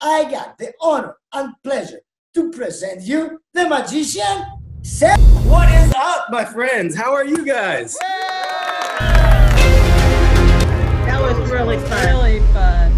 I got the honor and pleasure to present you the magician, Seth. What is up, my friends? How are you guys? That was really fun. Really fun.